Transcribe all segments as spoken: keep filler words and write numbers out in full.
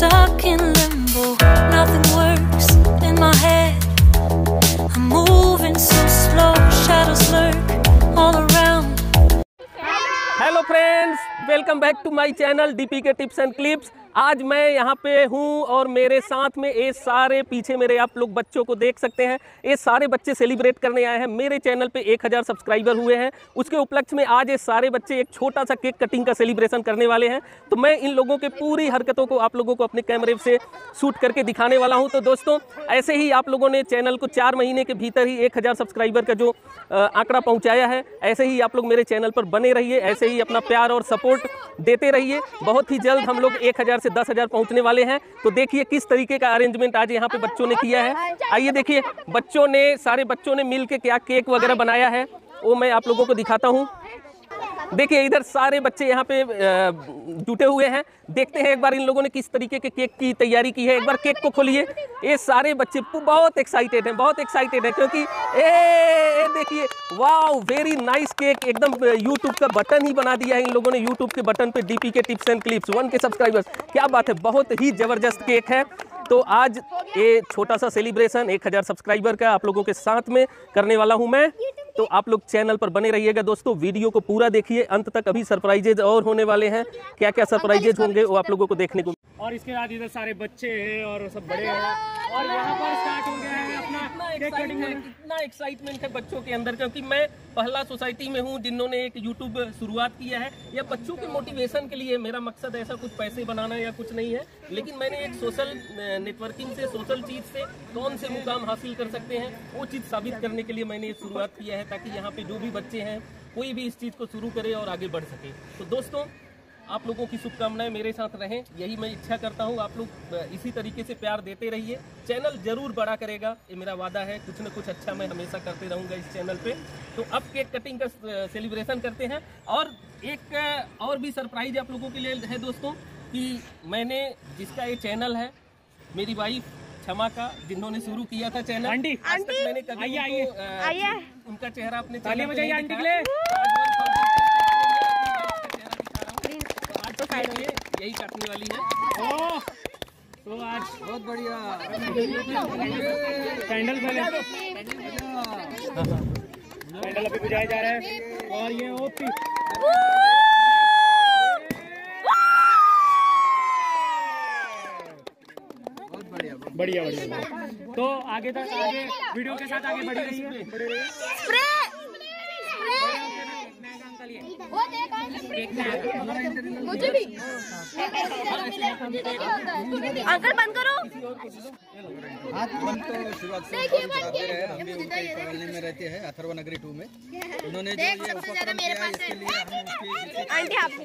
stuck in limbo, nothing works in my head. I'm moving so slow, shadows lurk all around. Hello friends, welcome back to my channel DP के tips and clips. आज मैं यहाँ पे हूँ और मेरे साथ में ये सारे पीछे मेरे आप लोग बच्चों को देख सकते हैं। ये सारे बच्चे सेलिब्रेट करने आए हैं। मेरे चैनल पे एक हज़ार सब्सक्राइबर हुए हैं, उसके उपलक्ष्य में आज ये सारे बच्चे एक छोटा सा केक कटिंग का सेलिब्रेशन करने वाले हैं। तो मैं इन लोगों के पूरी हरकतों को आप लोगों को अपने कैमरे से शूट करके दिखाने वाला हूँ। तो दोस्तों, ऐसे ही आप लोगों ने चैनल को चार महीने के भीतर ही एक हज़ार सब्सक्राइबर का जो आंकड़ा पहुँचाया है, ऐसे ही आप लोग मेरे चैनल पर बने रहिए, ऐसे ही अपना प्यार और सपोर्ट देते रहिए। बहुत ही जल्द हम लोग एक हज़ार से दस हज़ार पहुंचने वाले हैं। तो देखिए किस तरीके का अरेंजमेंट आज यहाँ पे बच्चों ने किया है। आइए देखिए, बच्चों ने सारे बच्चों ने मिलके क्या केक वगैरह बनाया है वो मैं आप लोगों को दिखाता हूँ। देखिए इधर सारे बच्चे यहाँ पे जुटे हुए हैं। देखते हैं एक बार इन लोगों ने किस तरीके के केक की तैयारी की है। एक बार केक को खोलिए। ये सारे बच्चे बहुत एक्साइटेड हैं, बहुत एक्साइटेड हैं क्योंकि ए, ए देखिए, वाओ वेरी नाइस केक। एकदम यूट्यूब का बटन ही बना दिया है इन लोगों ने। यूट्यूब के बटन पे डीपी के tips and clips one K subscribers, क्या बात है, बहुत ही जबरदस्त केक है। तो आज ये छोटा सा सेलिब्रेशन एक हज़ार सब्सक्राइबर का आप लोगों के साथ में करने वाला हूं मैं। तो आप लोग चैनल पर बने रहिएगा दोस्तों, वीडियो को पूरा देखिए अंत तक। अभी सरप्राइजेज और होने वाले हैं, क्या क्या सरप्राइजेज होंगे वो आप लोगों को देखने को। और इसके बाद इधर सारे बच्चे हैं और सब बड़े हैं और यहाँ पर स्टार्ट हो गया है अपना केक कटिंग। इतना एक्साइटमेंट है बच्चों के अंदर क्योंकि मैं पहला सोसाइटी में हूँ जिन्होंने एक यूट्यूब शुरुआत किया है। यह बच्चों के मोटिवेशन के लिए। मेरा मकसद ऐसा कुछ पैसे बनाना या कुछ नहीं है, लेकिन मैंने एक सोशल नेटवर्किंग से, सोशल चीज़ से कौन से मुकाम हासिल कर सकते हैं वो चीज़ साबित करने के लिए मैंने ये शुरुआत किया है, ताकि यहाँ पे जो भी बच्चे हैं कोई भी इस चीज़ को शुरू करे और आगे बढ़ सके। तो दोस्तों, आप लोगों की शुभकामनाएं मेरे साथ रहें, यही मैं इच्छा करता हूं। आप लोग इसी तरीके से प्यार देते रहिए, चैनल जरूर बड़ा करेगा, ये मेरा वादा है। कुछ न कुछ अच्छा मैं हमेशा करते रहूंगा इस चैनल पे। तो अब केक कटिंग का सेलिब्रेशन करते हैं। और एक और भी सरप्राइज आप लोगों के लिए है दोस्तों, कि मैंने जिसका ये चैनल है, मेरी वाइफ क्षमा का, जिन्होंने शुरू किया था चैनल, आंटी, आज तक मैंने कभी आइए, उनको, आइए। उनका चेहरा अपने ताली बजाइए आंटी के लिए। यही काटने वाली है। ओह, तो आज बहुत बढ़िया कैंडल पहले कैंडल अभी बुझाया जा रहा है। और ये ओपी बहुत बढ़िया बढ़िया बढ़िया। तो आगे तक आगे वीडियो के साथ आगे बढ़ी रही है। मुझे भी अंकल बंद करो। हाथ बंद तो शुरुआत से कराते रहे। हम भी उनके कॉलोनी में रहते हैं, अथर्व नगरी टू में। उन्होंने जो ये उपक्रम किया इसके लिए हम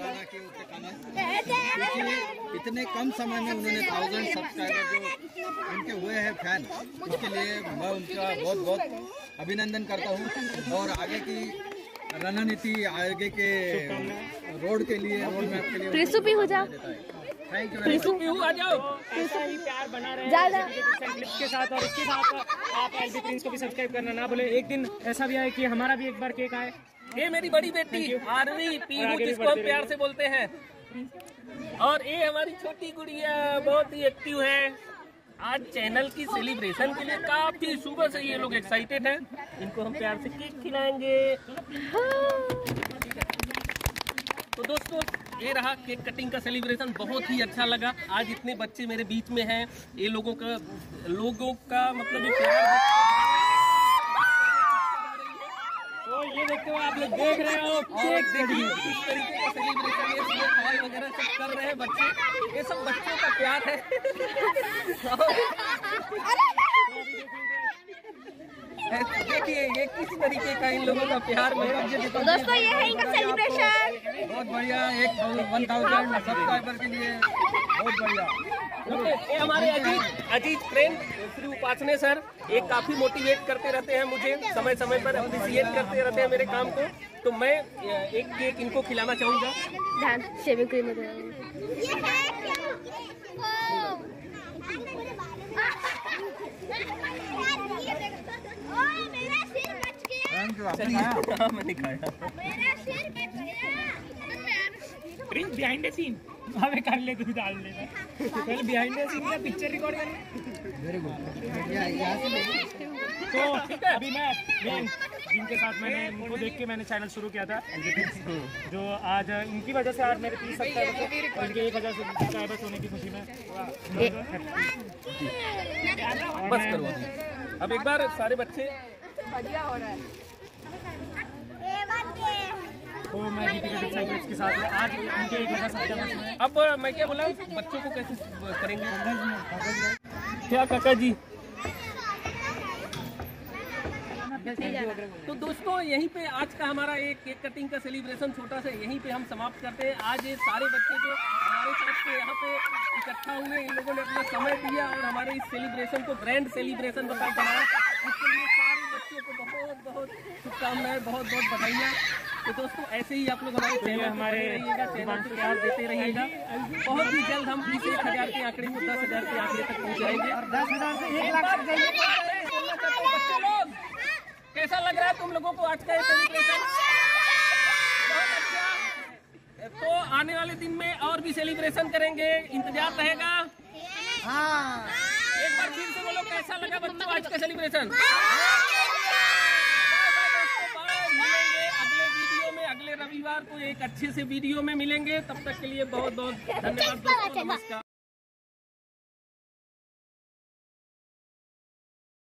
उसके इतने कम समय में उन्होंने थाउजेंड सब्सक्राइबर जो उनके हुए हैं फैन, उसके लिए मैं उनका बहुत बहुत अभिनंदन करता हूँ। और आगे की रणनीति, आगे के रोड के लिए, रोड मैप के लिए प्रिंसुपी हो जाओ। Thank you. आ जाओ। ऐसा ही प्यार बना रहे ज्यादा क्लिप्स के साथ। और इसके साथ आप एलबी प्रिंस को भी सब्सक्राइब करना ना भूले। एक दिन ऐसा भी आए कि हमारा भी एक बार केक आए। ये मेरी बड़ी बेटी आरवी पीहू, जिसको हम प्यार से बोलते हैं। और ये हमारी छोटी गुड़िया बहुत ही एक्टिव है। आज चैनल की सेलिब्रेशन के लिए काफी सुबह से ये लोग एक्साइटेड हैं। इनको हम प्यार से केक खिलाएंगे। तो दोस्तों, ये रहा केक कटिंग का सेलिब्रेशन। बहुत ही अच्छा लगा। आज इतने बच्चे मेरे बीच में हैं। ये लोगों का लोगों का मतलब ये प्यार। तो ये देखते हो, आप लोग देख रहे हो केक देखिए किस तरीके का सेलिब्रेशन ये स्नैक वगैरह सब कर रहे हैं बच्चे। ये सब बच्चों का प्यार है। देखिए ये किस तरीके का इन लोगों का प्यार मेरा। दोस्तों, ये है इनका सेलिब्रेशन। बहुत बढ़िया। एक वन थाउजेंड सब्सक्राइबर के लिए बहुत बढ़िया। ये हमारे अजीत अजीत फ्रेंड श्री उपासने सर, ये काफी मोटिवेट करते रहते हैं मुझे, समय समय पर अप्रिशिएट करते रहते हैं मेरे काम को। तो मैं एक केक इनको खिलाना चाहूँगा। ध्यान शेविंग क्रीम में हाँ, मैंने खाया। बिहाइंड द सीन हमें कर ले, तू डाल लेना। पहले behind the scene picture record करनी। Very good. यहाँ से तो अभी मैं मेन जिनके साथ मैंने उनको देख के मैंने चैनल शुरू किया था, जो आज इनकी वजह से आज मेरे तीस सब्सक्राइबर्स और इनके एक हज़ार सब्सक्राइबर्स होने की खुशी में बस करो। अब एक बार सारे बच्चे बढ़िया हो रहा है। तो मैं दीपिका टिप्स एंड क्लिप्स के साथ में आज इनके एक हज़ार सब्सक्राइबर्स में। अब मैं क्या बोला, बच्चों को कैसे करेंगे क्या काका जी? तो दोस्तों यहीं पे आज का हमारा एक केक कटिंग का सेलिब्रेशन छोटा सा यहीं पे हम समाप्त करते हैं। आज ये सारे बच्चे जो हमारे साथ पे यहाँ पे इकट्ठा हुए, इन लोगों ने अपना समय दिया और हमारे इस सेलिब्रेशन को ग्रैंड सेलिब्रेशन बता बनाया। इसके लिए सारे बच्चों को बहुत बहुत शुभकामनाएं, बहुत बहुत बधाइयाँ। तो दोस्तों ऐसे ही आप लोग हमारे चैनल हमारे रहिएगा, चैनल को प्यार देते रहिएगा। बहुत ही जल्द हम इस एक हज़ार के आंकड़े को दस हज़ार के आंकड़े तक पहुँचाएंगे। दस हज़ार से एक लाख तक जाएंगे। बच्चे लोग कैसा लग रहा है तुम लोगों को आज का ये सेलिब्रेशन? बहुत अच्छा। तो आने वाले दिन में और भी सेलिब्रेशन करेंगे, इंतजार रहेगा। हाँ। एक बार फिर से बोलो कैसा लगा बच्चों आज का सेलिब्रेशन? मिलेंगे अगले वीडियो में, अगले रविवार को एक अच्छे से वीडियो में मिलेंगे। तब तक के लिए बहुत बहुत धन्यवाद दोस्तों, नमस्कार।